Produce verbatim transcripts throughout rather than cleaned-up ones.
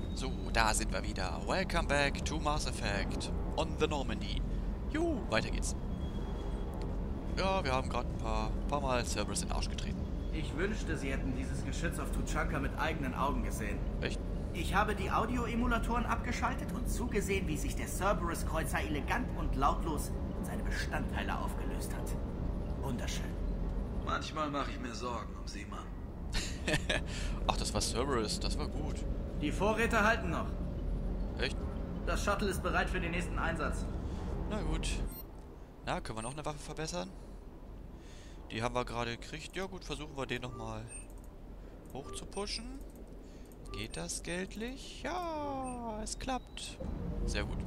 So, da sind wir wieder. Welcome back to Mass Effect on the Normandy. Juhu, weiter geht's. Ja, wir haben gerade ein paar, paar Mal Cerberus in den Arsch getreten. Ich wünschte, Sie hätten dieses Geschütz auf Tuchanka mit eigenen Augen gesehen. Echt? Ich habe die Audio-Emulatoren abgeschaltet und zugesehen, wie sich der Cerberus-Kreuzer elegant und lautlos in seine Bestandteile aufgelöst hat. Wunderschön. Manchmal mache ich mir Sorgen um Sie, Mann. Ach, das war Cerberus, das war gut. Die Vorräte halten noch. Echt? Das Shuttle ist bereit für den nächsten Einsatz. Na gut. Na, können wir noch eine Waffe verbessern? Die haben wir gerade gekriegt. Ja gut, versuchen wir den nochmal hoch zu pushen. Geht das geldlich? Ja, es klappt. Sehr gut.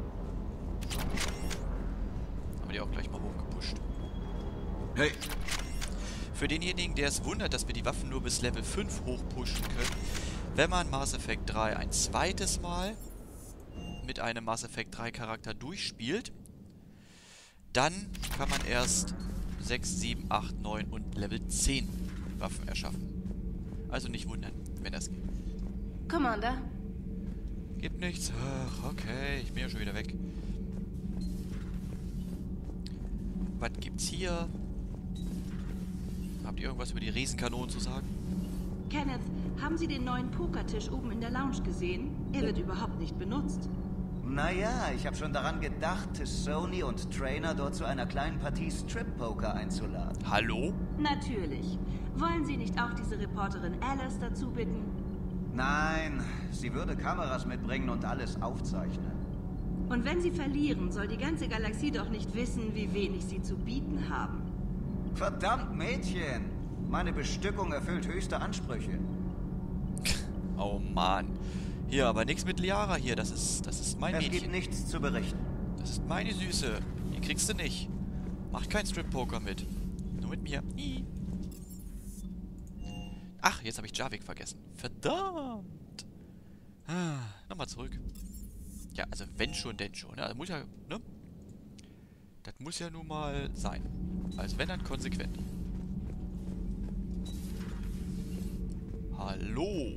Haben wir die auch gleich mal hochgepusht. Hey! Für denjenigen, der es wundert, dass wir die Waffen nur bis Level fünf hochpushen können, wenn man Mass Effect drei ein zweites Mal mit einem Mass Effect drei Charakter durchspielt, dann kann man erst sechs, sieben, acht, neun und Level zehn Waffen erschaffen. Also nicht wundern, wenn das geht. Commander? Gibt nichts. Ach, okay, ich bin ja schon wieder weg. Was gibt's hier? Habt ihr irgendwas über die Riesenkanonen zu sagen? Kenneth, haben Sie den neuen Pokertisch oben in der Lounge gesehen? Er wird überhaupt nicht benutzt. Naja, ich habe schon daran gedacht, Sony und Trainer dort zu einer kleinen Partie Strip-Poker einzuladen. Hallo? Natürlich. Wollen Sie nicht auch diese Reporterin Alice dazu bitten? Nein, sie würde Kameras mitbringen und alles aufzeichnen. Und wenn Sie verlieren, soll die ganze Galaxie doch nicht wissen, wie wenig Sie zu bieten haben. Verdammt, Mädchen! Meine Bestückung erfüllt höchste Ansprüche. Oh Mann. Hier, aber nichts mit Liara hier. Das ist, das ist mein Es Mädchen. gibt nichts zu berichten. Das ist meine Süße. Die kriegst du nicht. Mach kein Strip-Poker mit. Nur mit mir. Ii. Ach, jetzt habe ich Javik vergessen. Verdammt. Ah, nochmal zurück. Ja, also wenn schon, denn schon. Ne? Das muss ja, ne? Das muss ja nun mal sein. Also wenn, dann konsequent. Hallo.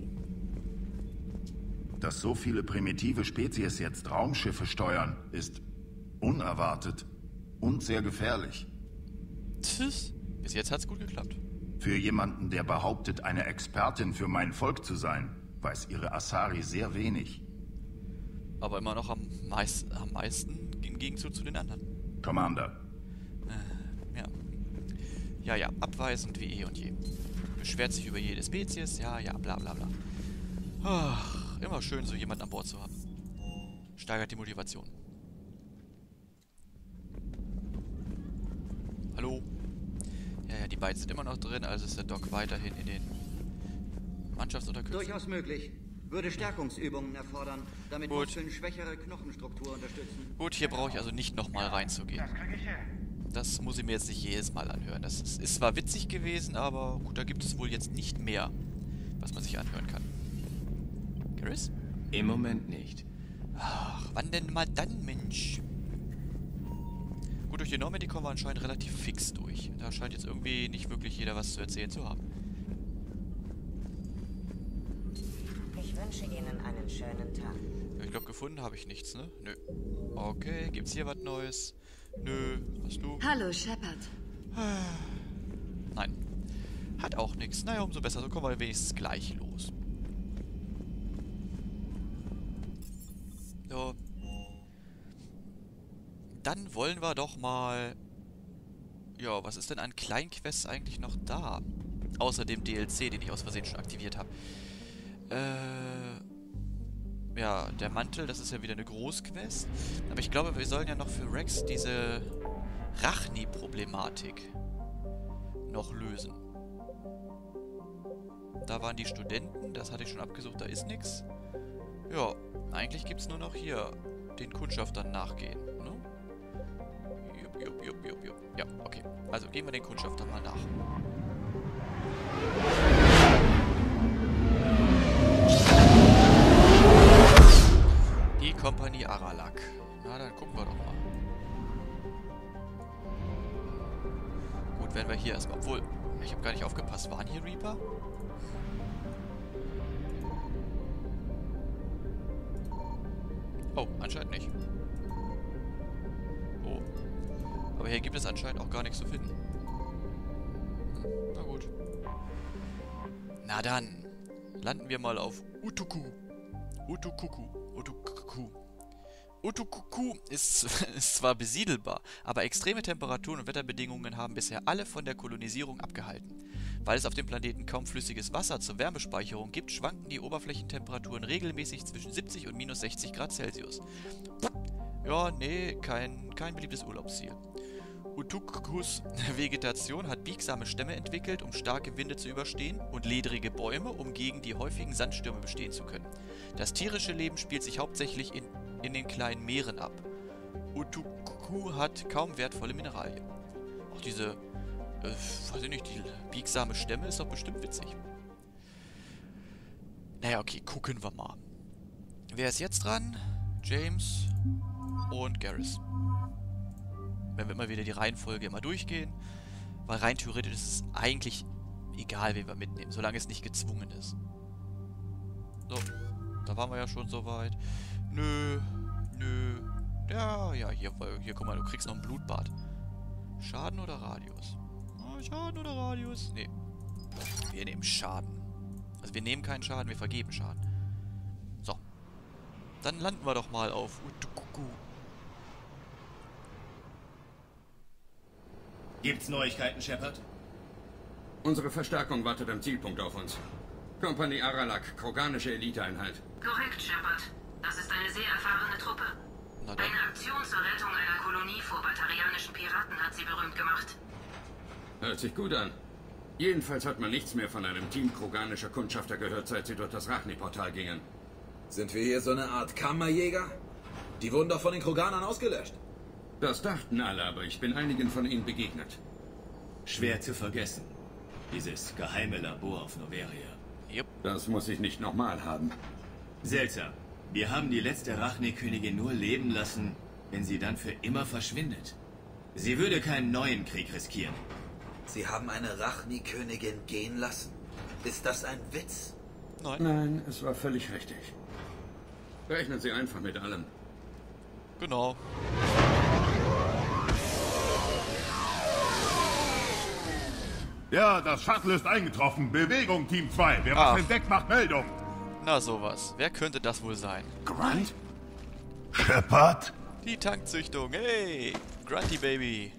Dass so viele primitive Spezies jetzt Raumschiffe steuern, ist unerwartet und sehr gefährlich. Tschüss. Bis jetzt hat's gut geklappt. Für jemanden, der behauptet, eine Expertin für mein Volk zu sein, weiß ihre Asari sehr wenig. Aber immer noch am, meist, am meisten im Gegenzug zu den anderen. Commander. Äh, ja. Ja, ja, abweisend wie eh und je. Beschwert sich über jede Spezies, ja, ja, bla bla bla. Ach, immer schön, so jemanden an Bord zu haben. Steigert die Motivation. Hallo? Ja, ja, die beiden sind immer noch drin, also ist der Doc weiterhin in den Mannschaftsunterkünften. Durchaus möglich. Würde Stärkungsübungen erfordern, damit Gut. Muskeln schwächere Knochenstruktur unterstützen. Gut, hier brauche ich also nicht nochmal reinzugehen. Das muss ich mir jetzt nicht jedes Mal anhören. Das ist, ist zwar witzig gewesen, aber gut, da gibt es wohl jetzt nicht mehr, was man sich anhören kann. Garrus? Im Moment nicht. Ach, wann denn mal dann, Mensch? Gut, durch die Normandy kommen wir anscheinend relativ fix durch. Da scheint jetzt irgendwie nicht wirklich jeder was zu erzählen zu haben. Ich wünsche Ihnen einen schönen Tag. Ja, ich glaube, gefunden habe ich nichts, ne? Nö. Okay, gibt's hier was Neues? Nö. Hast du? Hallo, Shepard. Nein. Hat auch nichts. Naja, umso besser. So kommen wir wenigstens gleich los. So. Dann wollen wir doch mal... Ja, was ist denn an Kleinquests eigentlich noch da? Außer dem D L C, den ich aus Versehen schon aktiviert habe. Äh... Ja, der Mantel, das ist ja wieder eine Großquest. Aber ich glaube, wir sollen ja noch für Rex diese Rachni-Problematik noch lösen. Da waren die Studenten, das hatte ich schon abgesucht, da ist nichts. Ja, eigentlich gibt es nur noch hier den Kundschaftern nachgehen, ne? Jupp, jupp, jupp, jupp, jupp. Ja, okay. Also gehen wir den Kundschaftern mal nach. Die Kompanie Aralak. Na, dann gucken wir doch mal. Gut, wenn wir hier erstmal... Obwohl, ich habe gar nicht aufgepasst. Waren hier Reaper? Oh, anscheinend nicht. Oh. Aber hier gibt es anscheinend auch gar nichts zu finden. Hm, na gut. Na dann. Landen wir mal auf Utuku. Utukuku. Utukuku. Utukuku ist, ist zwar besiedelbar, aber extreme Temperaturen und Wetterbedingungen haben bisher alle von der Kolonisierung abgehalten. Weil es auf dem Planeten kaum flüssiges Wasser zur Wärmespeicherung gibt, schwanken die Oberflächentemperaturen regelmäßig zwischen siebzig und minus sechzig Grad Celsius. Ja, nee, kein, kein beliebtes Urlaubsziel. Utukukus Vegetation hat biegsame Stämme entwickelt, um starke Winde zu überstehen, und ledrige Bäume, um gegen die häufigen Sandstürme bestehen zu können. Das tierische Leben spielt sich hauptsächlich in, in den kleinen Meeren ab. Utukuku hat kaum wertvolle Mineralien. Auch diese, äh, weiß ich nicht, die biegsame Stämme ist doch bestimmt witzig. Naja, okay, gucken wir mal. Wer ist jetzt dran? James und Garrus. Wenn wir immer wieder die Reihenfolge immer durchgehen, weil rein theoretisch ist es eigentlich egal, wen wir mitnehmen, solange es nicht gezwungen ist. So, da waren wir ja schon so weit. Nö, nö. Ja, ja, hier, hier, guck mal, du kriegst noch ein Blutbad. Schaden oder Radius? Oh, Schaden oder Radius? Nee. Wir nehmen Schaden. Also wir nehmen keinen Schaden, wir vergeben Schaden. So. Dann landen wir doch mal auf Utukuku. Gibt's Neuigkeiten, Shepard? Unsere Verstärkung wartet am Zielpunkt auf uns. Kompanie Aralak, kroganische Eliteeinheit. Korrekt, Shepard. Das ist eine sehr erfahrene Truppe. Eine Aktion zur Rettung einer Kolonie vor batarianischen Piraten hat sie berühmt gemacht. Hört sich gut an. Jedenfalls hat man nichts mehr von einem Team kroganischer Kundschafter gehört, seit sie durch das Rachni-Portal gingen. Sind wir hier so eine Art Kammerjäger? Die wurden doch von den Kroganern ausgelöscht. Das dachten alle, aber ich bin einigen von ihnen begegnet. Schwer zu vergessen. Dieses geheime Labor auf Noveria. Yep. Das muss ich nicht nochmal haben. Seltsam. Wir haben die letzte Rachni-Königin nur leben lassen, wenn sie dann für immer verschwindet. Sie würde keinen neuen Krieg riskieren. Sie haben eine Rachni-Königin gehen lassen? Ist das ein Witz? Nein. Nein, es war völlig richtig. Rechnen Sie einfach mit allem. Genau. Ja, das Shuttle ist eingetroffen. Bewegung, Team zwei. Wer was entdeckt, macht Meldung. Na sowas. Wer könnte das wohl sein? Grunt? Shepard? Die Tankzüchtung. Hey, Grunty Baby.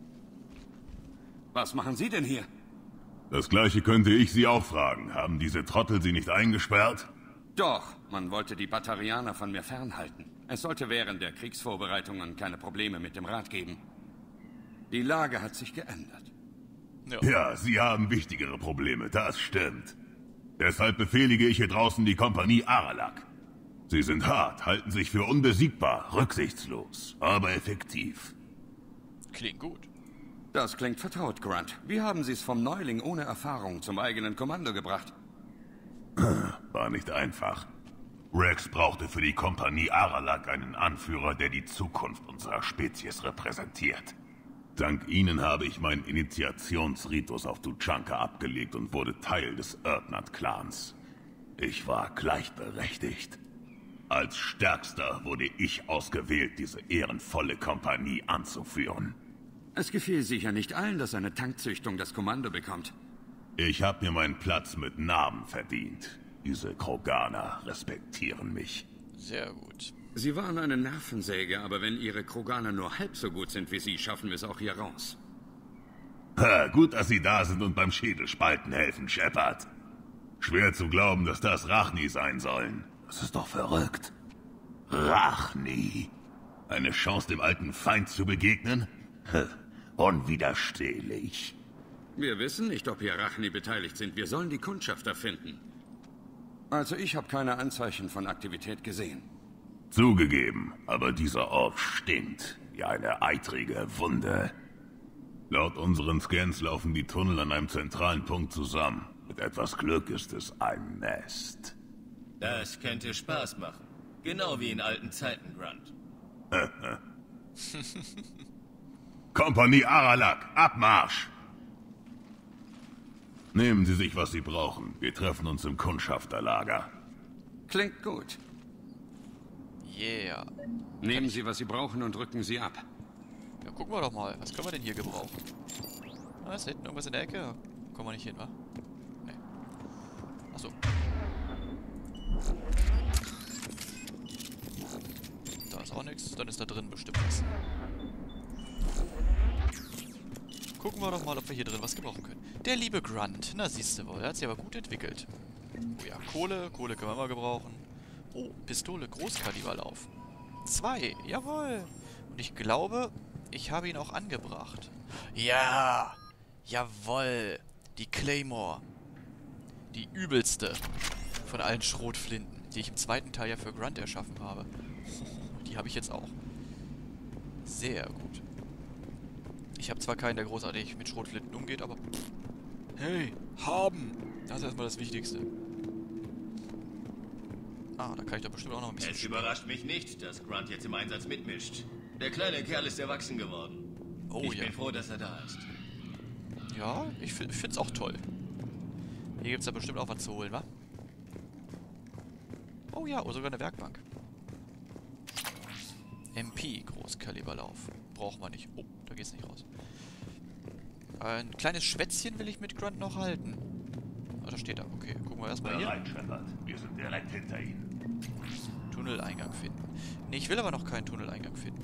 Was machen Sie denn hier? Das gleiche könnte ich Sie auch fragen. Haben diese Trottel Sie nicht eingesperrt? Doch, man wollte die Batarianer von mir fernhalten. Es sollte während der Kriegsvorbereitungen keine Probleme mit dem Rat geben. Die Lage hat sich geändert. Ja. ja, Sie haben wichtigere Probleme, das stimmt. Deshalb befehlige ich hier draußen die Kompanie Aralak. Sie sind hart, halten sich für unbesiegbar, rücksichtslos, aber effektiv. Klingt gut. Das klingt vertraut, Grunt. Wie haben Sie es vom Neuling ohne Erfahrung zum eigenen Kommando gebracht? War nicht einfach. Rex brauchte für die Kompanie Aralak einen Anführer, der die Zukunft unserer Spezies repräsentiert. Dank Ihnen habe ich meinen Initiationsritus auf Tuchanka abgelegt und wurde Teil des Erdnat-Clans. Ich war gleichberechtigt. Als Stärkster wurde ich ausgewählt, diese ehrenvolle Kompanie anzuführen. Es gefiel sicher nicht allen, dass eine Tankzüchtung das Kommando bekommt. Ich habe mir meinen Platz mit Namen verdient. Diese Kroganer respektieren mich. Sehr gut. Sie waren eine Nervensäge, aber wenn Ihre Kroganer nur halb so gut sind wie Sie, schaffen wir es auch hier raus. Ha, gut, dass Sie da sind und beim Schädelspalten helfen, Shepard. Schwer zu glauben, dass das Rachni sein sollen. Das ist doch verrückt. Rachni. Eine Chance, dem alten Feind zu begegnen? Unwiderstehlich. Wir wissen nicht, ob hier Rachni beteiligt sind. Wir sollen die Kundschafter finden. Also ich habe keine Anzeichen von Aktivität gesehen. Zugegeben, aber dieser Ort stinkt wie eine eitrige Wunde. Laut unseren Scans laufen die Tunnel an einem zentralen Punkt zusammen. Mit etwas Glück ist es ein Nest. Das könnte Spaß machen. Genau wie in alten Zeiten, Grunt. Kompanie Aralak, Abmarsch! Nehmen Sie sich, was Sie brauchen. Wir treffen uns im Kundschafterlager. Klingt gut. Yeah. Nehmen Sie, was Sie brauchen und rücken Sie ab. Ja, gucken wir doch mal. Was können wir denn hier gebrauchen? Ah, ist da hinten irgendwas in der Ecke? Kommen wir nicht hin, wa? Nee. Achso. Da ist auch nichts. Dann ist da drin bestimmt was. Gucken wir doch mal, ob wir hier drin was gebrauchen können. Der liebe Grunt. Na, siehst du wohl. Er hat sich aber gut entwickelt. Oh ja, Kohle. Kohle können wir mal gebrauchen. Oh, Pistole, Großkaliberlauf. Zwei. Jawohl. Und ich glaube, ich habe ihn auch angebracht. Ja. Jawohl. Die Claymore. Die übelste von allen Schrotflinten, die ich im zweiten Teil ja für Grunt erschaffen habe. Die habe ich jetzt auch. Sehr gut. Ich habe zwar keinen, der großartig mit Schrotflinten umgeht, aber... Hey, haben! Das ist erstmal das Wichtigste. Ah, da kann ich doch bestimmt auch noch ein bisschen... Es überrascht mich nicht, dass Grunt jetzt im Einsatz mitmischt. Der kleine Kerl ist erwachsen geworden. Oh, ich ja. bin froh, dass er da ist. Ja, ich finde es auch toll. Hier gibt es ja bestimmt auch was zu holen, wa? Oh ja, oder sogar eine Werkbank. M P, Großkaliberlauf. Braucht man nicht. Oh, da geht's nicht raus. Ein kleines Schwätzchen will ich mit Grunt noch halten. Ah, da steht er. Okay, gucken wir erstmal hier. Wir sind direkt hinter Ihnen. Tunneleingang finden. Nee, ich will aber noch keinen Tunneleingang finden.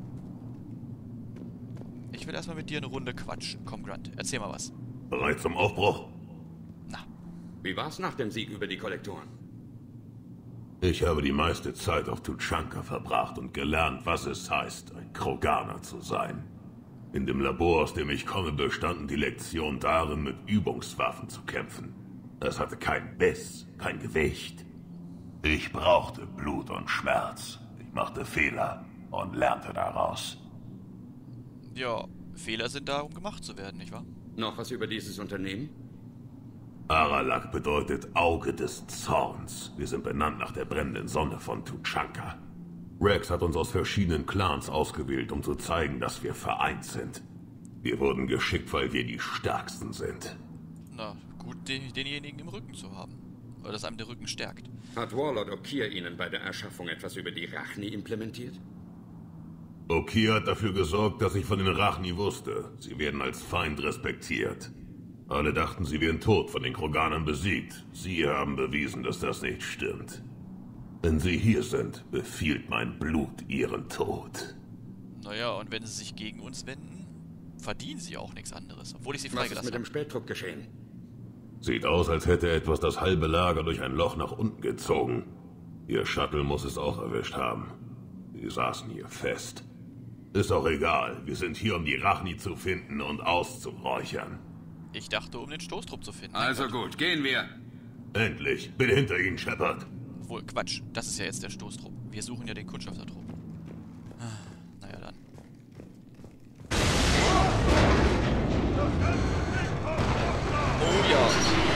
Ich will erstmal mit dir eine Runde quatschen. Komm, Grunt, erzähl mal was. Bereit zum Aufbruch? Na. Wie war's nach dem Sieg über die Kollektoren? Ich habe die meiste Zeit auf Tuchanka verbracht und gelernt, was es heißt, ein Kroganer zu sein. In dem Labor, aus dem ich komme, bestanden die Lektionen darin, mit Übungswaffen zu kämpfen. Es hatte keinen Biss, kein Gewicht. Ich brauchte Blut und Schmerz. Ich machte Fehler und lernte daraus. Ja, Fehler sind da, um gemacht zu werden, nicht wahr? Noch was über dieses Unternehmen? Aralak bedeutet Auge des Zorns. Wir sind benannt nach der brennenden Sonne von Tuchanka. Rex hat uns aus verschiedenen Clans ausgewählt, um zu zeigen, dass wir vereint sind. Wir wurden geschickt, weil wir die Stärksten sind. Na, gut, den, denjenigen im Rücken zu haben. Weil das einem der Rücken stärkt. Hat Warlord Okier Ihnen bei der Erschaffung etwas über die Rachni implementiert? Okier hat dafür gesorgt, dass ich von den Rachni wusste. Sie werden als Feind respektiert. Alle dachten, sie wären tot, von den Kroganern besiegt. Sie haben bewiesen, dass das nicht stimmt. Wenn sie hier sind, befiehlt mein Blut ihren Tod. Naja, und wenn sie sich gegen uns wenden, verdienen sie auch nichts anderes, obwohl ich sie freigelassen habe. Was ist mit dem Spätdruck geschehen? Sieht aus, als hätte etwas das halbe Lager durch ein Loch nach unten gezogen. Ihr Shuttle muss es auch erwischt haben. Sie saßen hier fest. Ist auch egal, wir sind hier, um die Rachni zu finden und auszuräuchern. Ich dachte, um den Stoßtrupp zu finden. Also gut, gehen wir. Endlich, bin hinter Ihnen, Shepard. Wohl, Quatsch, das ist ja jetzt der Stoßtrupp. Wir suchen ja den Kundschaftertrupp. Naja, dann. Oh ja.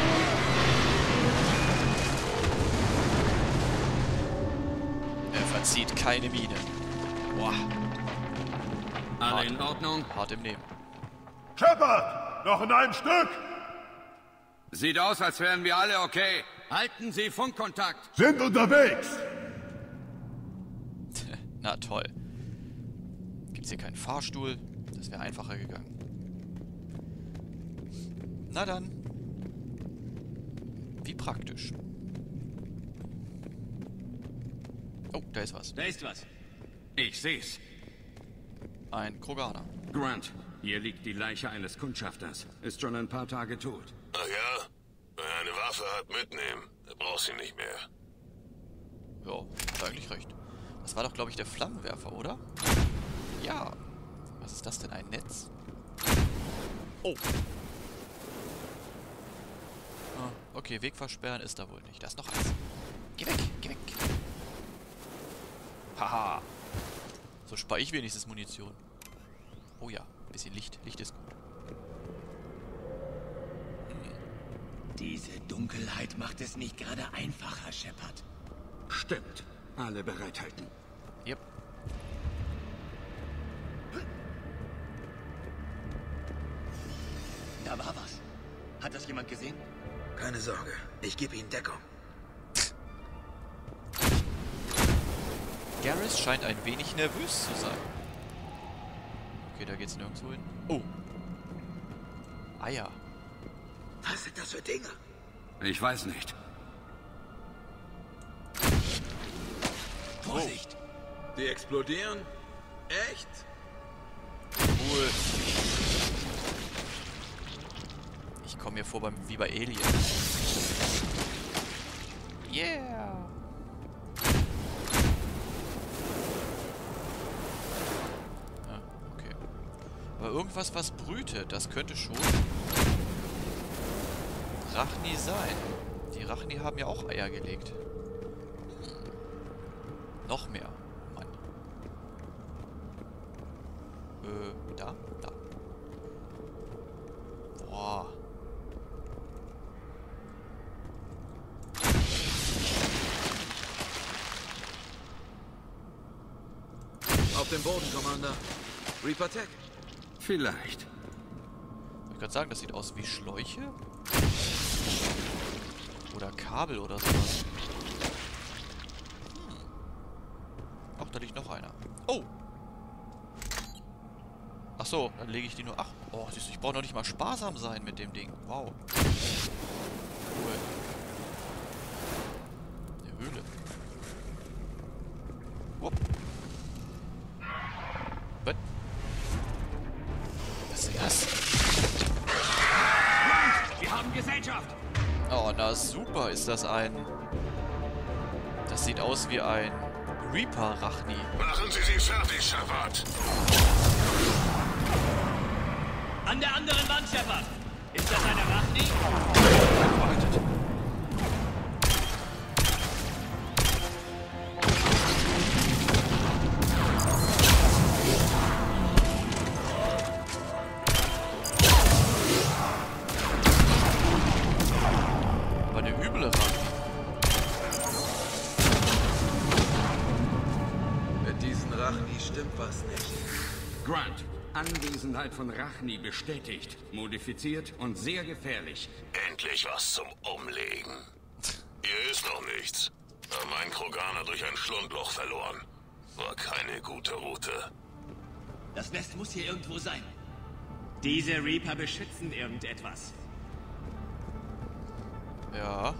Er verzieht keine Miene. Boah. Alle Hart. in Ordnung? Hart im Nehmen. Shepard! Noch in einem Stück! Sieht aus, als wären wir alle okay. Halten Sie Funkkontakt. Sind unterwegs! Na toll. Gibt's hier keinen Fahrstuhl? Das wäre einfacher gegangen. Na dann. Wie praktisch. Oh, da ist was. Da ist was. Ich seh's. Ein Kroganer. Grunt, hier liegt die Leiche eines Kundschafters. Ist schon ein paar Tage tot. Ach ja? Wer eine Waffe hat, mitnehmen. Er braucht sie nicht mehr. Ja, hat eigentlich recht. Das war doch, glaube ich, der Flammenwerfer, oder? Ja. Was ist das denn? Ein Netz? Oh. Ah, okay, Weg versperren ist da wohl nicht. Da ist noch eins. Geh weg, geh weg. Haha. So spare ich wenigstens Munition. Oh ja, ein bisschen Licht. Licht ist gut. Hm. Diese Dunkelheit macht es nicht gerade einfacher, Shepard. Stimmt. Alle bereithalten. Yep. Da war was. Hat das jemand gesehen? Keine Sorge, ich gebe Ihnen Deckung. Garrus scheint ein wenig nervös zu sein. Okay, da geht's nirgendwo hin. Oh. Eier. Was sind das für Dinge? Ich weiß nicht. Vorsicht! Die explodieren? Echt? Cool. Ich komme mir vor beim, wie bei Alien. Yeah! Ah, okay. Aber irgendwas, was brütet, das könnte schon Rachni sein. Die Rachni haben ja auch Eier gelegt. Hm. Noch mehr. Mann. Äh, da? Da. Boah. Auf dem Boden, Commander. Reaper Tech. Vielleicht. Ich kann sagen, das sieht aus wie Schläuche. Oder Kabel oder sowas. Hm. Ach, da liegt noch einer. Oh! Ach so, dann lege ich die nur... Ach, oh, siehst du, ich brauche noch nicht mal sparsam sein mit dem Ding. Wow. Cool. Eine Höhle. Wupp. Was? Was ist das? Wir haben Gesellschaft! Oh, na super, ist das ein... Das sieht aus wie ein Reaper-Rachni. Machen Sie sie fertig, Shepard! An der anderen Wand, Shepard! Ist das eine Rachni? Wartet. Aber eine üble Rachni. Mit diesen Rachni stimmt was nicht. Grant, Anwesenheit von Rachni bestätigt, modifiziert und sehr gefährlich. Endlich was zum Umlegen. Hier ist noch nichts. Haben einen Kroganer durch ein Schlundloch verloren. War keine gute Route. Das Nest muss hier irgendwo sein. Diese Reaper beschützen irgendetwas. Ja.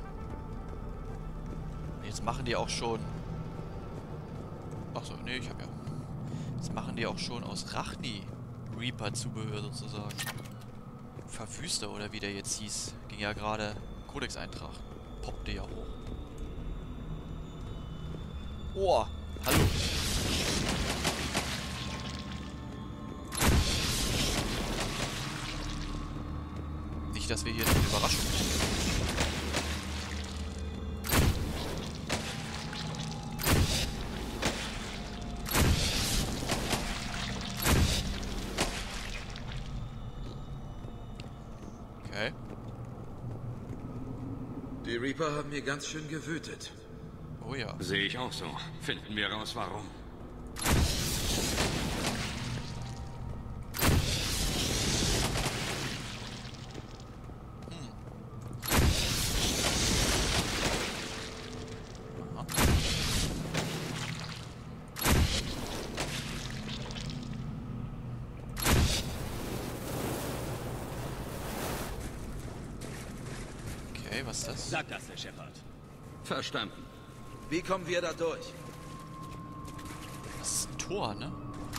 Jetzt machen die auch schon... Achso, nee, ich hab ja... Jetzt machen die auch schon aus Rachni Reaper-Zubehör sozusagen. Verwüster oder wie der jetzt hieß. Ging ja gerade Codex-Eintrag. Poppte ja hoch. Oh, hallo. Nicht, dass wir hier eine Überraschung haben. Okay. Die Reaper haben hier ganz schön gewütet. Oh ja. Sehe ich auch so. Finden wir raus, warum. Hm. Aha. Okay, was ist das? Sag das, Herr Shepard. Verstanden. Wie kommen wir da durch? Das ist ein Tor, ne?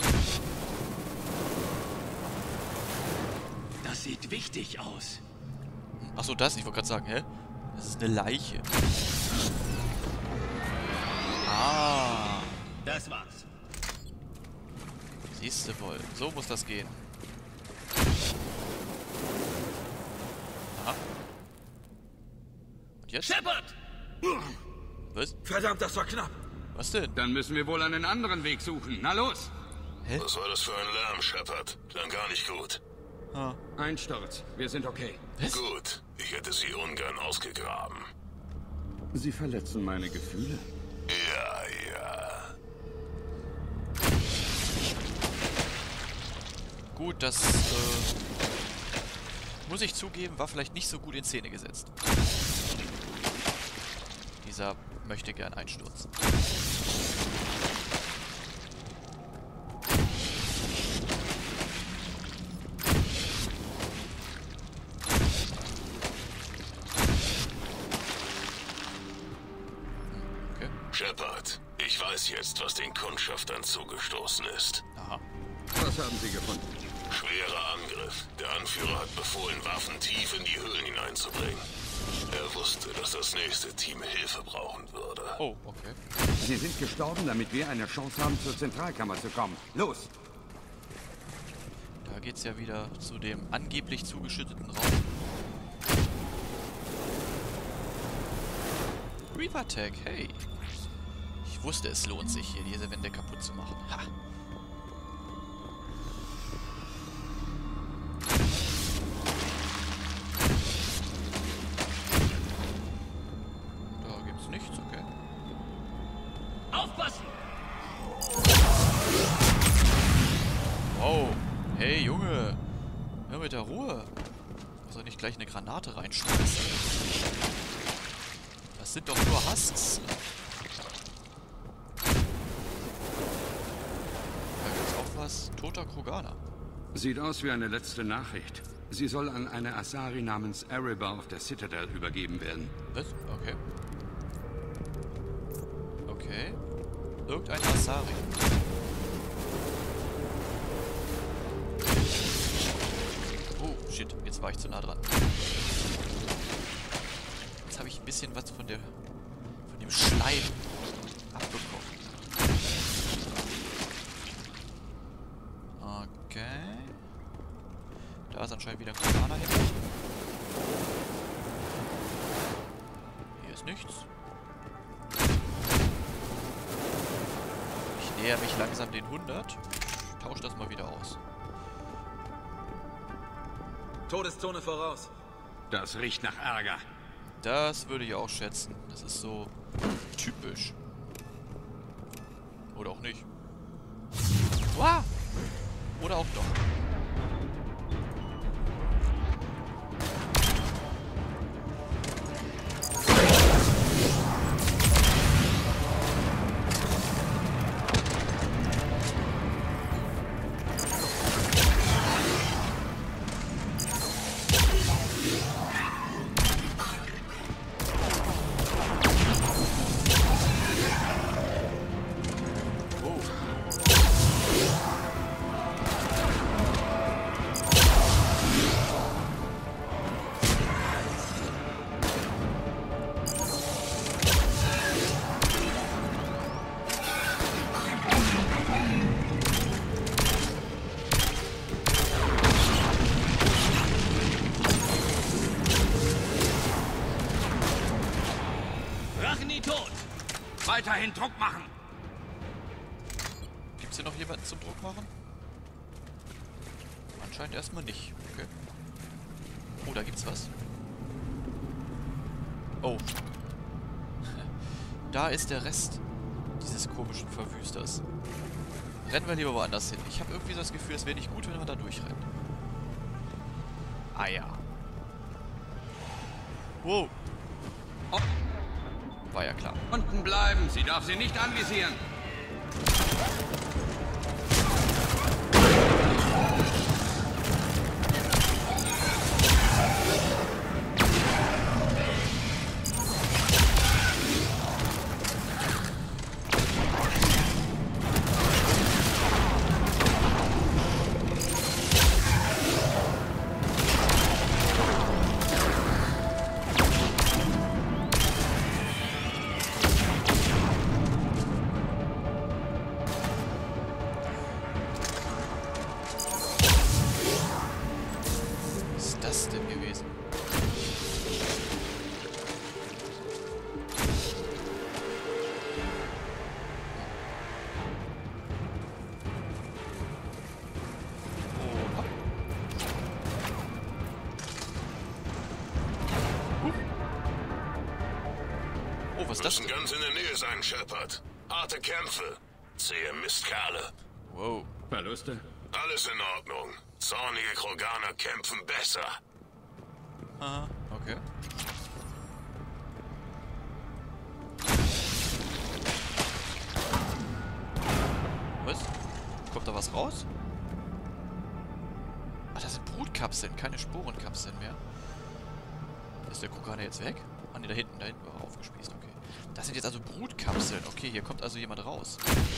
Das sieht wichtig aus. Achso, das? Ich wollte gerade sagen, hä? Das ist eine Leiche. Ah. Das war's. Siehst du wohl. So muss das gehen. Aha. Und jetzt? Shepard! Was? Verdammt, das war knapp. Was denn? Dann müssen wir wohl einen anderen Weg suchen. Na los! Hä? Was war das für ein Lärm, Shepard? Klang gar nicht gut. Ah. Einsturz. Wir sind okay. Was? Gut, ich hätte sie ungern ausgegraben. Sie verletzen meine Gefühle. Ja, ja. Gut, das, äh, muss ich zugeben, war vielleicht nicht so gut in Szene gesetzt. Dieser möchte gern Einsturz. Okay. Shepard, ich weiß jetzt, was den Kundschaftern zugestoßen ist. Aha. Was haben Sie gefunden? Schwerer Angriff. Der Anführer hat befohlen, Waffen tief in die Höhlen hineinzubringen. Er wusste, dass das nächste Team Hilfe brauchen würde. Oh, okay. Sie sind gestorben, damit wir eine Chance haben, zur Zentralkammer zu kommen. Los! Da geht's ja wieder zu dem angeblich zugeschütteten Raum. Reaper Tag, hey. Ich wusste, es lohnt sich, hier diese Wände kaputt zu machen. Ha. Da gibt's nichts, okay. Aufpassen! Wow. Hey, Junge. Hör mit der Ruhe. Muss doch nicht gleich eine Granate reinschmeißen. Das sind doch nur Husks. Da gibt's auch was. Toter Kroganer. Sieht aus wie eine letzte Nachricht. Sie soll an eine Asari namens Erebor auf der Citadel übergeben werden. Was? Okay. Okay. Irgendein Asari. Oh, shit. Jetzt war ich zu nah dran. Jetzt habe ich ein bisschen was von der von dem Schleim abbekommen. Okay. Da ist anscheinend wieder ein Kroganer hin. Hier ist nichts. Ich näher mich langsam den hundert. Ich tausche das mal wieder aus. Todeszone voraus. Das riecht nach Ärger. Das würde ich auch schätzen. Das ist so typisch. Oder auch nicht. Wow! Oder auch doch. Weiterhin Druck machen! Gibt's hier noch jemanden zum Druck machen? Anscheinend erstmal nicht. Okay. Oh, da gibt's was. Oh. Da ist der Rest dieses komischen Verwüsters. Rennen wir lieber woanders hin. Ich habe irgendwie das Gefühl, es wäre nicht gut, wenn wir da durchrennen. Ah ja. Wow. Oh. War ja klar. Unten bleiben. Sie darf sie nicht anvisieren. Was ist das denn? Müssen ganz in der Nähe sein, Shepard. Harte Kämpfe. Zähe Mistkerle. Wow. Verluste? Alles in Ordnung. Zornige Kroganer kämpfen besser. Aha, okay. Was? Kommt da was raus? Ach, das sind Brutkapseln, keine Sporenkapseln mehr. Ist der Kroganer jetzt weg? Ah ne, da hinten, da hinten war er aufgespießt, okay. Das sind jetzt also Brutkapseln. Okay, hier kommt also jemand raus.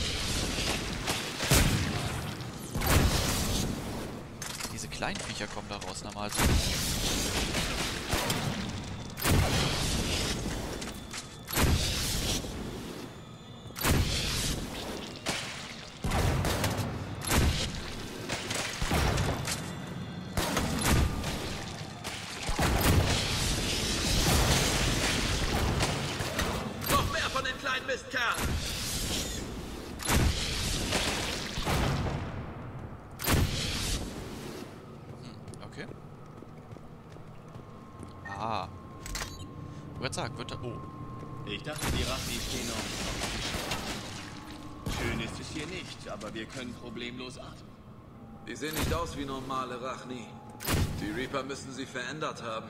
Diese kleinen Viecher kommen da raus, normalerweise. Okay. Ah. Ich würde sagen, wird da... Oh. Ich dachte, die Rachni stehen auf dem Tisch. Schön ist es hier nicht, aber wir können problemlos atmen. Die sehen nicht aus wie normale Rachni. Die Reaper müssen sie verändert haben.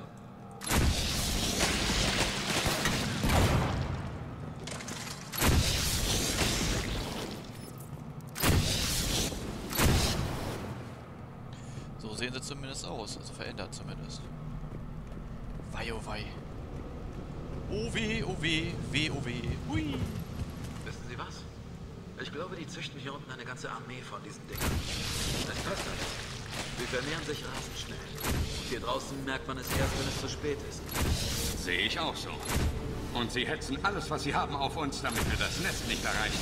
So sehen sie zumindest aus, also verändert zumindest. Wei, oh wei. Oh weh, oh weh, weh, oh weh, hui. Wissen Sie was? Ich glaube, die züchten hier unten eine ganze Armee von diesen Dingern. Es passt alles. Sie vermehren sich rasend schnell. Und hier draußen merkt man es erst, wenn es zu spät ist. Sehe ich auch so. Und sie hetzen alles, was sie haben, auf uns, damit wir das Nest nicht erreichen.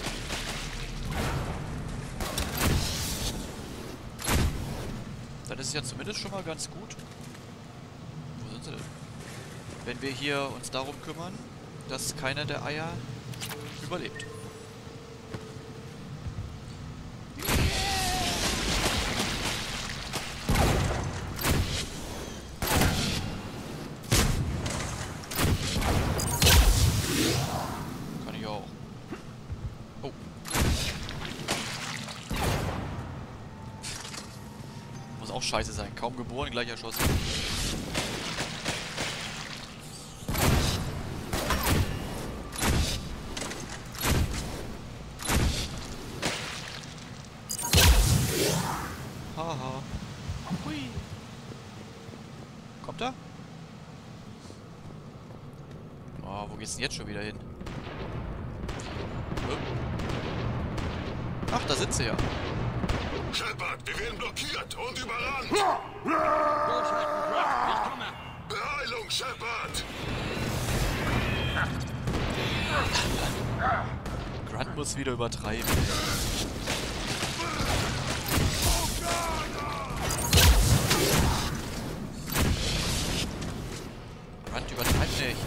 Dann ist es ja zumindest schon mal ganz gut. Wo sind sie denn? Wenn wir hier uns darum kümmern, dass keiner der Eier überlebt. Kann ich auch. Oh. Muss auch scheiße sein. Kaum geboren, gleich erschossen. Haha. Hui. Kommt er? Oh, wo geht's denn jetzt schon wieder hin? Oh. Ach, da sind sie ja. Shepard, wir werden blockiert und überrannt. Durchhalten, Grant. Ich komme. Beeilung, Shepard. Grunt muss wieder übertreiben. Grunt übertreibt nicht.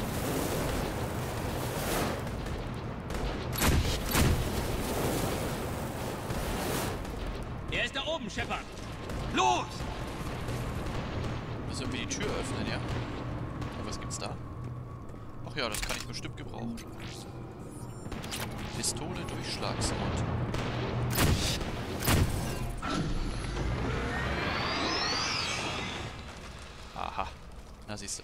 Er ist da oben, Shepard. Los! Müssen irgendwie die Tür öffnen, ja? Und was gibt's da? Ach ja, das kann ich bestimmt gebrauchen. Pistole, Durchschlagsmod. Aha. Na siehst du.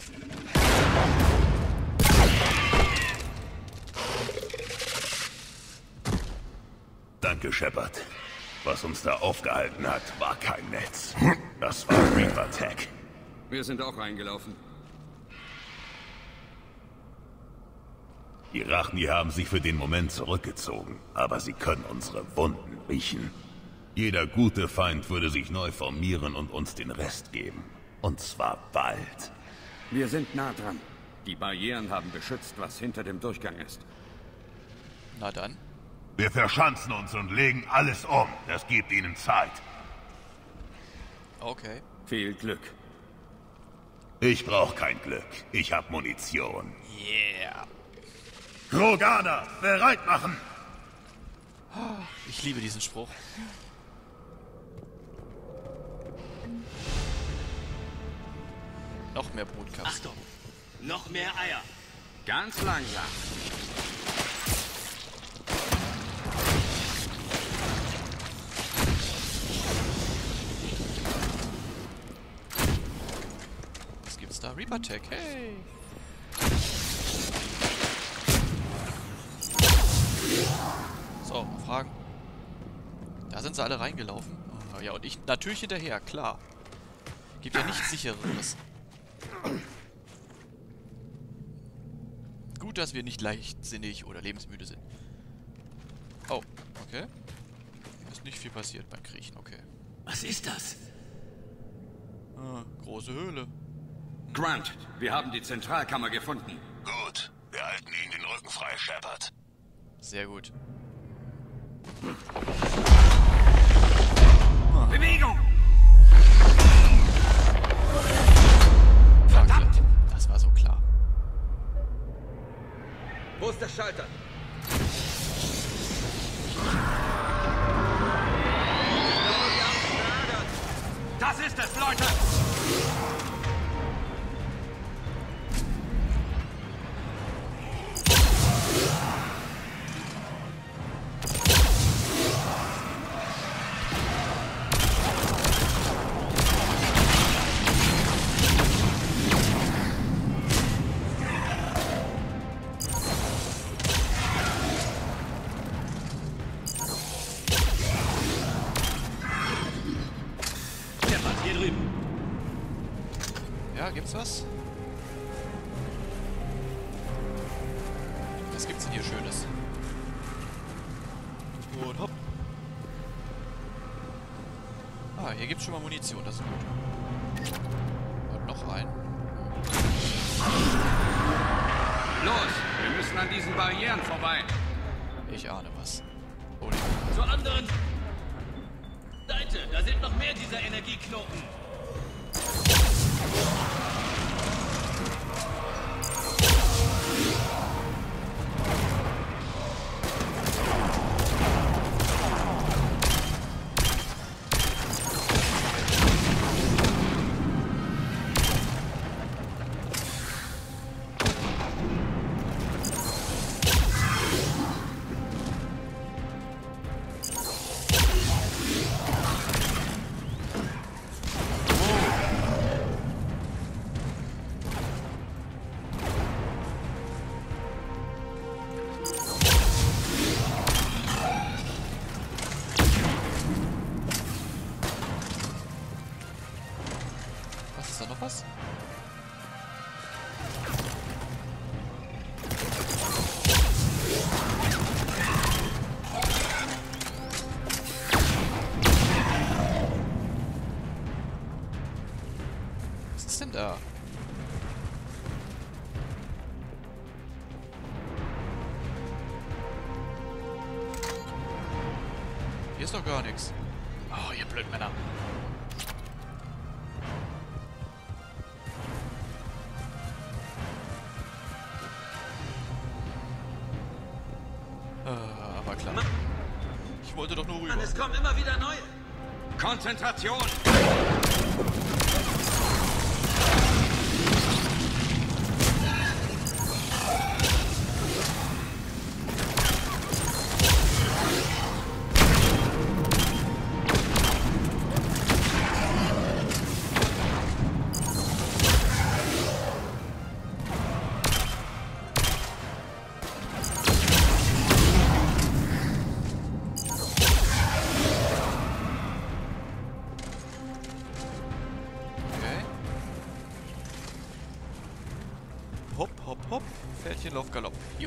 Danke, Shepard. Was uns da aufgehalten hat, war kein Netz. Das war Reaper Tech. Wir sind auch reingelaufen. Die Rachni haben sich für den Moment zurückgezogen, aber sie können unsere Wunden riechen. Jeder gute Feind würde sich neu formieren und uns den Rest geben. Und zwar bald. Wir sind nah dran. Die Barrieren haben beschützt, was hinter dem Durchgang ist. Na dann. Wir verschanzen uns und legen alles um. Das gibt ihnen Zeit. Okay. Viel Glück. Ich brauche kein Glück. Ich habe Munition. Yeah. Kroganer, bereit machen! Ich liebe diesen Spruch. Noch mehr Brutkapseln. Achtung! Noch mehr Eier. Ganz langsam. Was gibt's da? Reaper Tech, hey! So, mal fragen. Da sind sie alle reingelaufen. Oh, ja, und ich natürlich hinterher, klar. Gibt ja nichts Sichereres. Gut, Gut, dass wir nicht leichtsinnig oder lebensmüde sind. Oh, okay. Ist nicht viel passiert beim Kriechen, okay. Was ist das? Ah, große Höhle. Grunt, wir haben die Zentralkammer gefunden. Gut, wir halten Ihnen den Rücken frei, Shepard. Sehr gut. Ah. Bewegung! Verdammt! Das war so klar. Wo ist der Schalter? Das ist es, Leute! Hier drüben. Ja, gibt's was? Was gibt's denn hier Schönes? Und hopp. Ah, hier gibt's schon mal Munition, das ist gut. Und noch ein. Los, wir müssen an diesen Barrieren vorbei. Ich ahne was. Oh, zur anderen Seite, da sind noch mehr dieser Energieknoten. Ist da noch was? Was ist denn da? Hier ist doch gar nichts. Oh, ihr Blödmänner. Aber klar. Ich wollte doch nur rüber. Es kommen immer wieder neue. Konzentration! Hopp, hopp, hopp. Pferdchen, Lauf, Galopp. Juhu.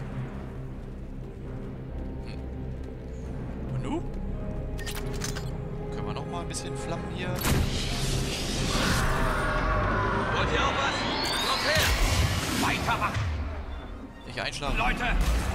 Hm. Und nu? Können wir noch mal ein bisschen Flammen hier? Wollt ihr auch was? Kommt her! Weitermachen! Nicht einschlafen. Leute!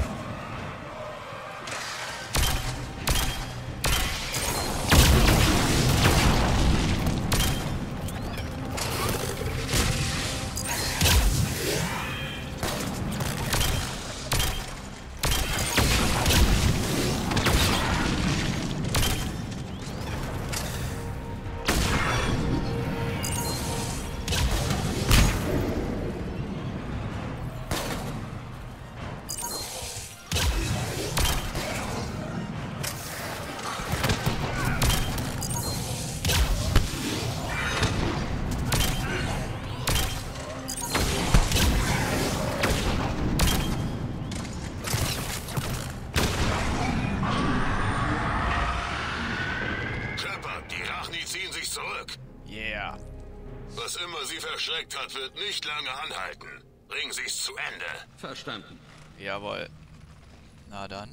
Ziehen sich zurück. Yeah. Was immer sie verschreckt hat, wird nicht lange anhalten. Bringen Sie es zu Ende. Verstanden. Jawohl. Na dann.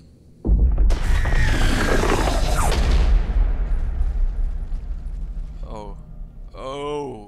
Oh. Oh.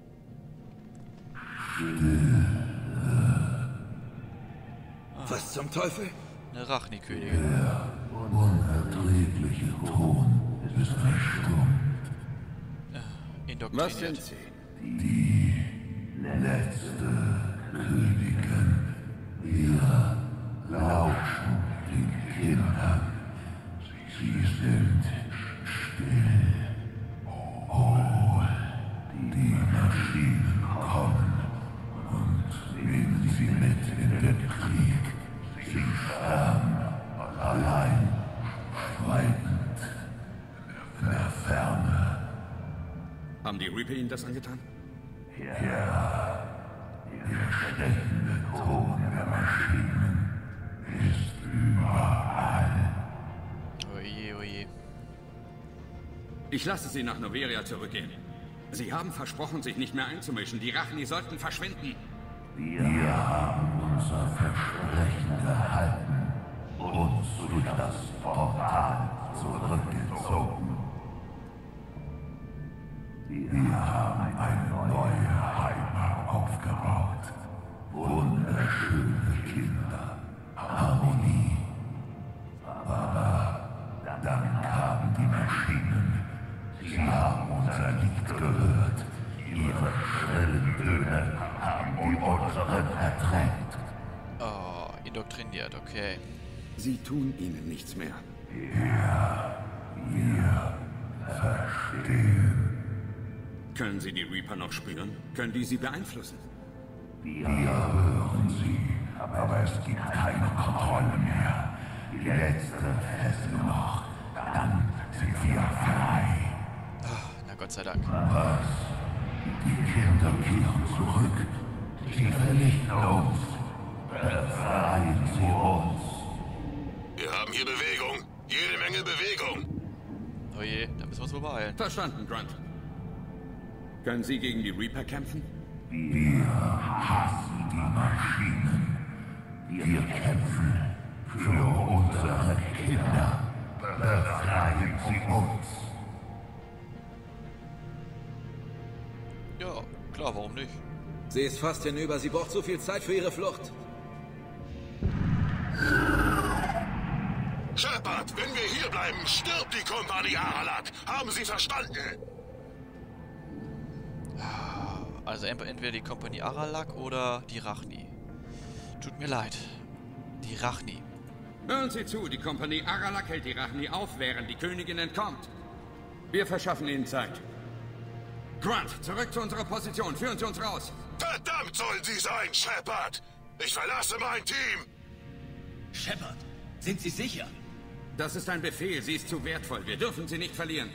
Was zum Teufel? Eine Rachni-Königin. Der unerträgliche Ton ist verstummt. Indoktriniert. Was sind Sie? Die letzte Königin. Wir lauschen den Kindern. Sie sind still. Oh, die Maschinen kommen und nehmen sie mit in den Krieg. Sie sterben allein, schweigend, in der Ferne. Haben die Reaper Ihnen das angetan? Ja, der stechende Ton der Maschinen ist überall. Oje, oje. Ich lasse Sie nach Noveria zurückgehen. Sie haben versprochen, sich nicht mehr einzumischen. Die Rachni sollten verschwinden. Wir haben unser Versprechen gehalten, uns durch das Portal zurückgezogen. Wir haben eine neue Heimat aufgebaut. Wunderschöne Kinder, Harmonie. Aber dann kamen die Maschinen. Sie haben unser Lied gehört. Ihre schrillen Töne haben die unseren ertränkt. Oh, indoktriniert, okay. Sie tun ihnen nichts mehr. Ja, wir verstehen. Können Sie die Reaper noch spüren? Können die sie beeinflussen? Wir hören sie, aber es gibt keine Kontrolle mehr. Die letzte Fesselung noch, dann sind wir frei. Oh, na Gott sei Dank. Was? Die Kinder kehren zurück. Sie vernichten uns. Befreien Sie uns. Wir haben hier Bewegung. Jede Menge Bewegung. Oh je, da müssen wir uns wohl beeilen. Verstanden, Grunt. Können Sie gegen die Reaper kämpfen? Wir hassen die Maschinen. Wir kämpfen für unsere Kinder. Befreien Sie uns. Ja, klar, warum nicht? Sie ist fast hinüber. Sie braucht so viel Zeit für ihre Flucht. Shepard, wenn wir hier bleiben, stirbt die Kompanie Aralak. Haben Sie verstanden? Also entweder die Kompanie Aralak oder die Rachni. Tut mir leid. Die Rachni. Hören Sie zu, die Kompanie Aralak hält die Rachni auf, während die Königin entkommt. Wir verschaffen ihnen Zeit. Grunt, zurück zu unserer Position. Führen Sie uns raus. Verdammt sollen Sie sein, Shepard! Ich verlasse mein Team! Shepard, sind Sie sicher? Das ist ein Befehl. Sie ist zu wertvoll. Wir dürfen sie nicht verlieren.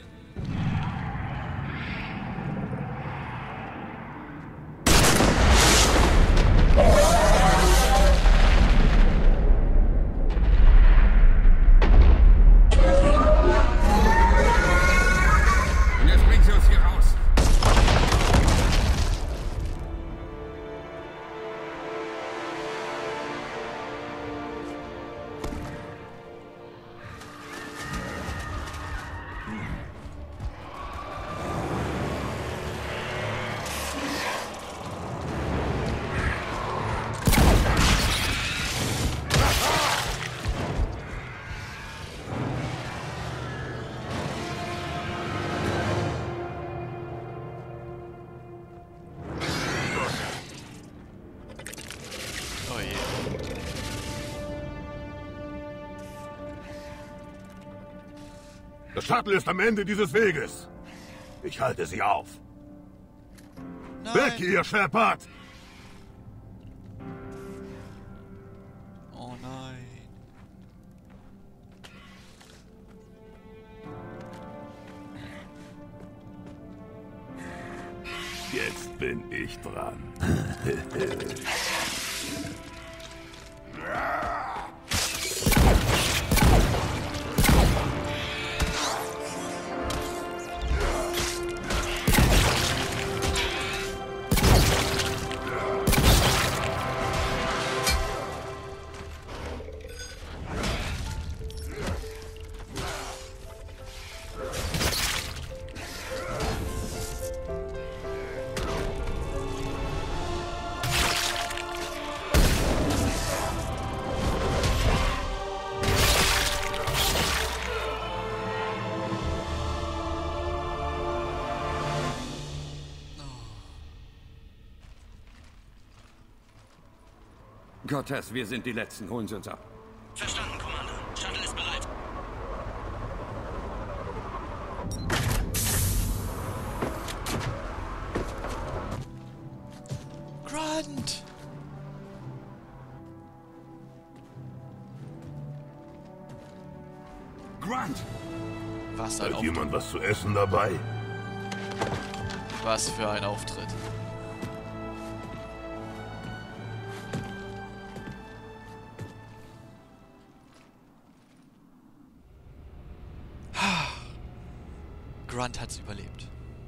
Und jetzt bringen Sie uns hier raus. Oh je. Das Shuttle ist am Ende dieses Weges. Ich halte sie auf. Nein. Weg hier, Shepard! Oh nein. Jetzt bin ich dran. Cortez, wir sind die Letzten. Holen Sie uns ab. Verstanden, Commander. Shuttle ist bereit. Grunt! Grunt! Was ein Hat jemand was zu essen dabei? Was für ein Auftritt. Grunt hat's überlebt.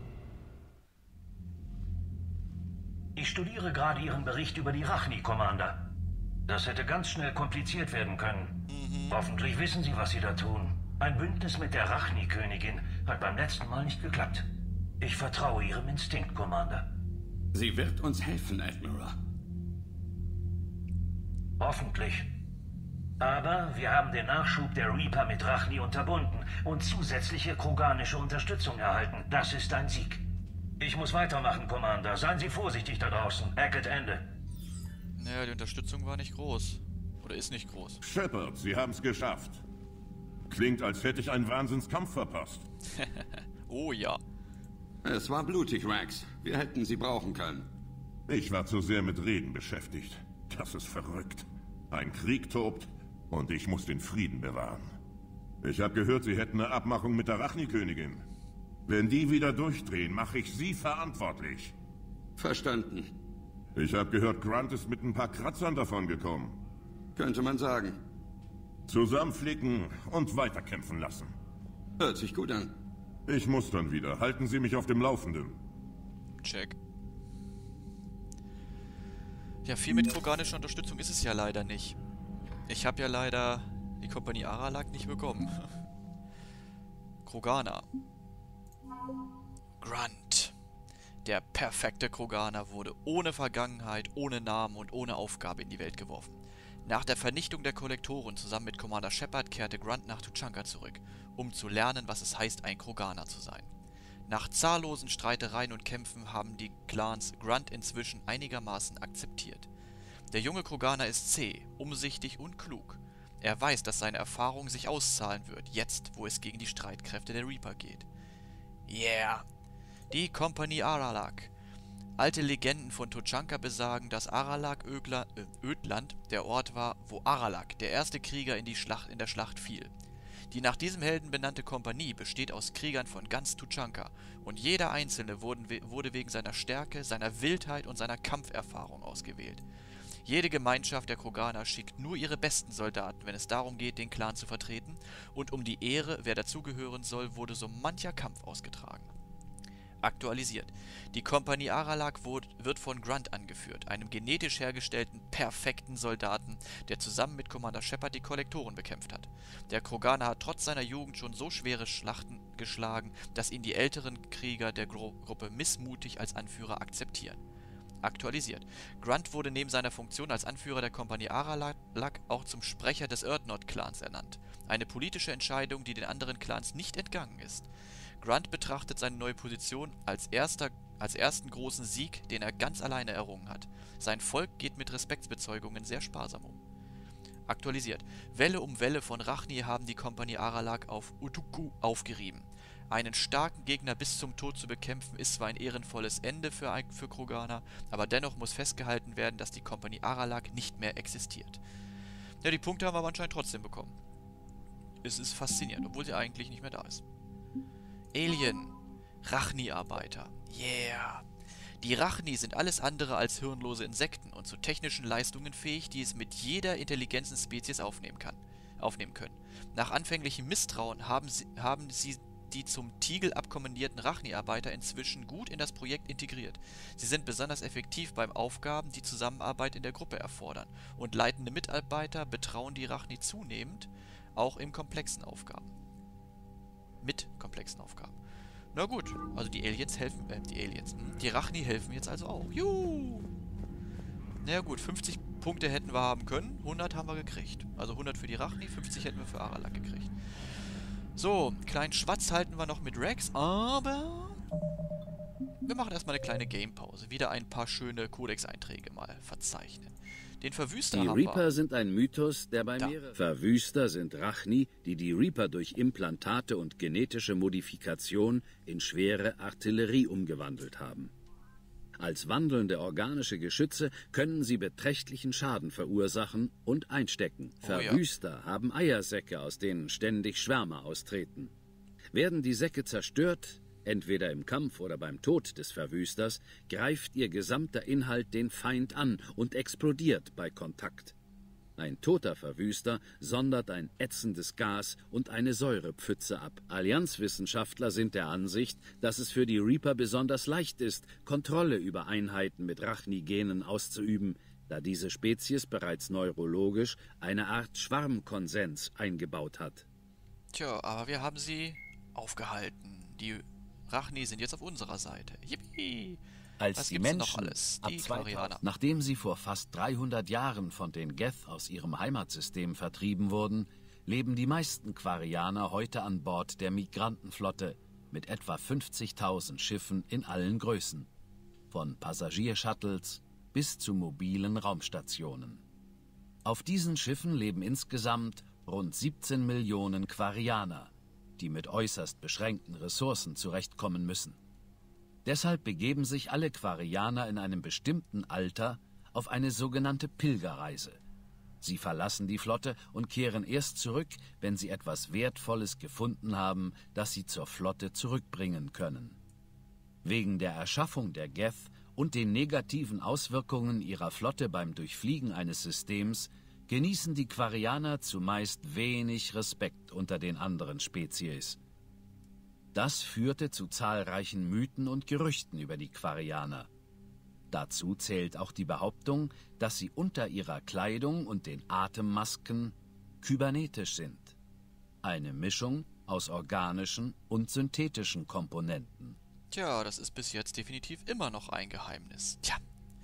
Ich studiere gerade Ihren Bericht über die Rachni, Commander. Das hätte ganz schnell kompliziert werden können. Mhm. Hoffentlich wissen Sie, was Sie da tun. Ein Bündnis mit der Rachni-Königin hat beim letzten Mal nicht geklappt. Ich vertraue Ihrem Instinkt, Commander. Sie wird uns helfen, Admiral. Hoffentlich. Aber wir haben den Nachschub der Reaper mit Rachni unterbunden und zusätzliche kroganische Unterstützung erhalten. Das ist ein Sieg. Ich muss weitermachen, Commander. Seien Sie vorsichtig da draußen. Hackett Ende. Naja, die Unterstützung war nicht groß. Oder ist nicht groß. Shepard, Sie haben's geschafft. Klingt, als hätte ich einen Wahnsinnskampf verpasst. Oh ja. Es war blutig, Rex. Wir hätten Sie brauchen können. Ich war zu sehr mit Reden beschäftigt. Das ist verrückt. Ein Krieg tobt und ich muss den Frieden bewahren. Ich habe gehört, Sie hätten eine Abmachung mit der Rachni-Königin. Wenn die wieder durchdrehen, mache ich Sie verantwortlich. Verstanden. Ich habe gehört, Grunt ist mit ein paar Kratzern davongekommen. Könnte man sagen. Zusammenflicken und weiterkämpfen lassen. Hört sich gut an. Ich muss dann wieder. Halten Sie mich auf dem Laufenden. Check. Ja, viel mit kroganischer Unterstützung ist es ja leider nicht. Ich habe ja leider die Kompanie Aralak nicht bekommen. Kroganer. Grunt. Der perfekte Kroganer wurde ohne Vergangenheit, ohne Namen und ohne Aufgabe in die Welt geworfen. Nach der Vernichtung der Kollektoren zusammen mit Commander Shepard kehrte Grunt nach Tuchanka zurück, um zu lernen, was es heißt, ein Kroganer zu sein. Nach zahllosen Streitereien und Kämpfen haben die Clans Grunt inzwischen einigermaßen akzeptiert. Der junge Kroganer ist zäh, umsichtig und klug. Er weiß, dass seine Erfahrung sich auszahlen wird, jetzt, wo es gegen die Streitkräfte der Reaper geht. Yeah! Die Kompanie Aralak. Alte Legenden von Tuchanka besagen, dass Aralak Ögla, äh, Ödland der Ort war, wo Aralak, der erste Krieger, in, die Schlacht, in der Schlacht fiel. Die nach diesem Helden benannte Kompanie besteht aus Kriegern von ganz Tuchanka und jeder einzelne wurden, wurde wegen seiner Stärke, seiner Wildheit und seiner Kampferfahrung ausgewählt. Jede Gemeinschaft der Kroganer schickt nur ihre besten Soldaten, wenn es darum geht, den Clan zu vertreten, und um die Ehre, wer dazugehören soll, wurde so mancher Kampf ausgetragen. Aktualisiert. Die Kompanie Aralak wird von Grunt angeführt, einem genetisch hergestellten, perfekten Soldaten, der zusammen mit Commander Shepard die Kollektoren bekämpft hat. Der Kroganer hat trotz seiner Jugend schon so schwere Schlachten geschlagen, dass ihn die älteren Krieger der Gru Gruppe missmutig als Anführer akzeptieren. Aktualisiert. Grunt wurde neben seiner Funktion als Anführer der Kompanie Aralak auch zum Sprecher des Urdnot-Clans ernannt. Eine politische Entscheidung, die den anderen Clans nicht entgangen ist. Grunt betrachtet seine neue Position als, erster, als ersten großen Sieg, den er ganz alleine errungen hat. Sein Volk geht mit Respektsbezeugungen sehr sparsam um. Aktualisiert. Welle um Welle von Rachni haben die Kompanie Aralak auf Utuku aufgerieben. Einen starken Gegner bis zum Tod zu bekämpfen, ist zwar ein ehrenvolles Ende für, für Kroganer, aber dennoch muss festgehalten werden, dass die Kompanie Aralak nicht mehr existiert. Ja, die Punkte haben wir aber anscheinend trotzdem bekommen. Es ist faszinierend, obwohl sie eigentlich nicht mehr da ist. Alien. Rachni-Arbeiter. Yeah. Die Rachni sind alles andere als hirnlose Insekten und zu technischen Leistungen fähig, die es mit jeder intelligenten Spezies aufnehmen kann, aufnehmen können. Nach anfänglichem Misstrauen haben sie, haben sie die zum Tigel abkommandierten Rachni-Arbeiter inzwischen gut in das Projekt integriert. Sie sind besonders effektiv beim Aufgaben, die Zusammenarbeit in der Gruppe erfordern, und leitende Mitarbeiter betrauen die Rachni zunehmend auch in komplexen Aufgaben. Mit komplexen Aufgaben. Na gut, also die Aliens helfen, äh, die Aliens, hm, die Rachni helfen jetzt also auch. Juhu! Na gut, fünfzig Punkte hätten wir haben können, hundert haben wir gekriegt. Also hundert für die Rachni, fünfzig hätten wir für Aralak gekriegt. So, einen kleinen Schwatz halten wir noch mit Rex, aber wir machen erstmal eine kleine Game-Pause. Wieder ein paar schöne Codex-Einträge mal verzeichnen. Den Verwüster Die haben Reaper wir. sind ein Mythos, der bei mehreren... Verwüster sind Rachni, die die Reaper durch Implantate und genetische Modifikation in schwere Artillerie umgewandelt haben. Als wandelnde organische Geschütze können sie beträchtlichen Schaden verursachen und einstecken. Oh, Verwüster ja. haben Eiersäcke, aus denen ständig Schwärme austreten. Werden die Säcke zerstört, entweder im Kampf oder beim Tod des Verwüsters, greift ihr gesamter Inhalt den Feind an und explodiert bei Kontakt. Ein toter Verwüster sondert ein ätzendes Gas und eine Säurepfütze ab. Allianzwissenschaftler sind der Ansicht, dass es für die Reaper besonders leicht ist, Kontrolle über Einheiten mit Rachni-Genen auszuüben, da diese Spezies bereits neurologisch eine Art Schwarmkonsens eingebaut hat. Tja, aber wir haben sie aufgehalten. Die Rachni sind jetzt auf unserer Seite. Yippie! Als Was die gibt's denn Menschen, noch alles? Die ab zweitausend, Quarianer. nachdem sie vor fast dreihundert Jahren von den Geth aus ihrem Heimatsystem vertrieben wurden, leben die meisten Quarianer heute an Bord der Migrantenflotte mit etwa fünfzigtausend Schiffen in allen Größen, von Passagiershuttles bis zu mobilen Raumstationen. Auf diesen Schiffen leben insgesamt rund siebzehn Millionen Quarianer, die mit äußerst beschränkten Ressourcen zurechtkommen müssen. Deshalb begeben sich alle Quarianer in einem bestimmten Alter auf eine sogenannte Pilgerreise. Sie verlassen die Flotte und kehren erst zurück, wenn sie etwas Wertvolles gefunden haben, das sie zur Flotte zurückbringen können. Wegen der Erschaffung der Geth und den negativen Auswirkungen ihrer Flotte beim Durchfliegen eines Systems genießen die Quarianer zumeist wenig Respekt unter den anderen Spezies. Das führte zu zahlreichen Mythen und Gerüchten über die Quarianer. Dazu zählt auch die Behauptung, dass sie unter ihrer Kleidung und den Atemmasken kybernetisch sind. Eine Mischung aus organischen und synthetischen Komponenten. Tja, das ist bis jetzt definitiv immer noch ein Geheimnis. Tja,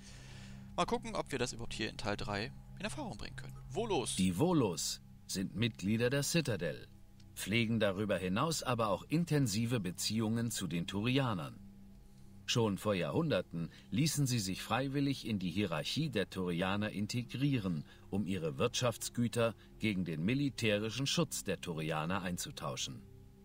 mal gucken, ob wir das überhaupt hier in Teil drei in Erfahrung bringen können. Volos. Die Volos sind Mitglieder der Citadel, pflegen darüber hinaus aber auch intensive Beziehungen zu den Turianern. Schon vor Jahrhunderten ließen sie sich freiwillig in die Hierarchie der Turianer integrieren, um ihre Wirtschaftsgüter gegen den militärischen Schutz der Turianer einzutauschen.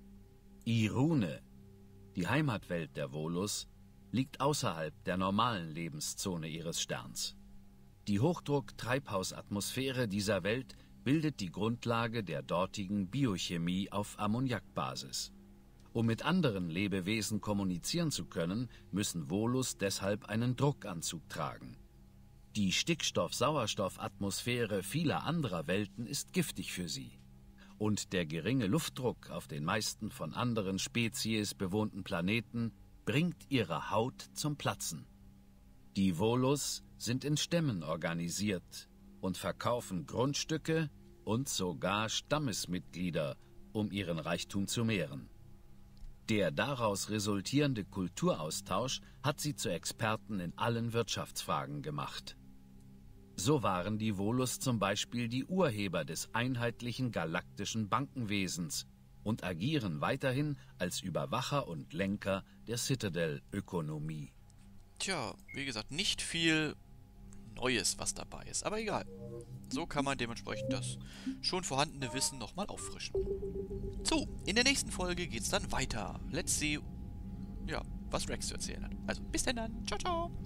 Irune, die Heimatwelt der Volos, liegt außerhalb der normalen Lebenszone ihres Sterns. Die Hochdruck-Treibhausatmosphäre dieser Welt bildet die Grundlage der dortigen Biochemie auf Ammoniakbasis. Um mit anderen Lebewesen kommunizieren zu können, müssen Volos deshalb einen Druckanzug tragen. Die Stickstoff-Sauerstoff-Atmosphäre vieler anderer Welten ist giftig für sie. Und der geringe Luftdruck auf den meisten von anderen Spezies bewohnten Planeten bringt ihre Haut zum Platzen. Die Volos sind in Stämmen organisiert und verkaufen Grundstücke und sogar Stammesmitglieder, um ihren Reichtum zu mehren. Der daraus resultierende Kulturaustausch hat sie zu Experten in allen Wirtschaftsfragen gemacht. So waren die Volos zum Beispiel die Urheber des einheitlichen galaktischen Bankenwesens und agieren weiterhin als Überwacher und Lenker der Citadel-Ökonomie. Tja, wie gesagt, nicht viel Neues, was dabei ist, aber egal. So kann man dementsprechend das schon vorhandene Wissen nochmal auffrischen. So, in der nächsten Folge geht's dann weiter. Let's see, ja, was Rex zu erzählen hat. Also, bis denn dann. Ciao, ciao.